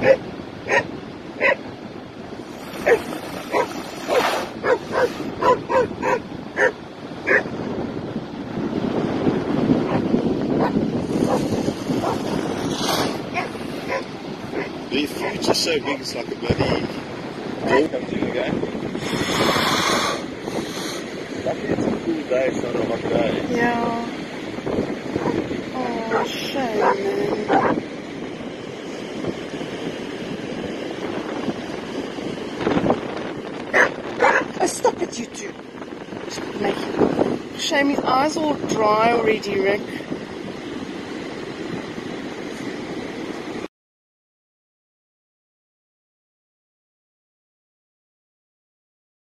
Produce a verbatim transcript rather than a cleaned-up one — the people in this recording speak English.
The fruits are so big, it's like a bloody ball comes in again. Luckily it's a cool day, it's not a hot day. Yeah. Oh, shame, man. Oh, stop it, you two. Just make it. Shame, his eyes all dry already, Rick.